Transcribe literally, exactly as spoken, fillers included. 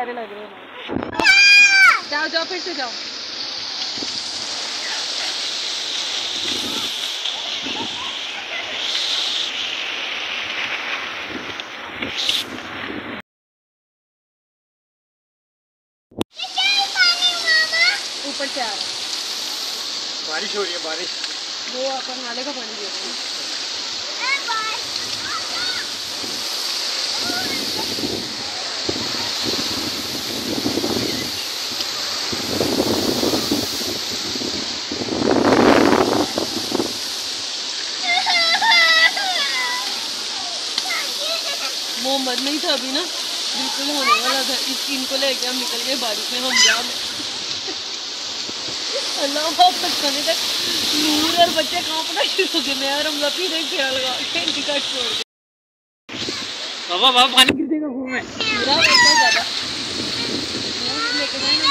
प्यारे लग रहे हैं। जाओ जाओ फिर से जाओ। ऊपर से आ रहा है, बारिश हो रही है बारिश। वो अपन नाले का पानी दे रहे हैं। मोहम्मद नहीं था अभी ना, बिल्कुल होने वाला था। इस इनको लेके हम निकल गए बारिश में, हम जा में अल्लाह वापस करने तक नूर और बच्चे कांपना शुरू हो गए। मैं और हम फिर एक घेरा लगा के टिकट छोड़ गए। बाबा बाबा पानी गिर जाएगा मुंह में पूरा बहुत ज्यादा लेके जाए